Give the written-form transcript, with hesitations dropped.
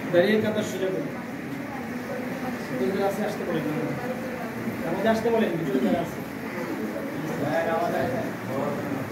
দাঁড়িয়ে কাতার সোজা করুন। দুজন আছে আসতে বলেন, আমাদের আসতে বলেন, দুজন যারা আছে।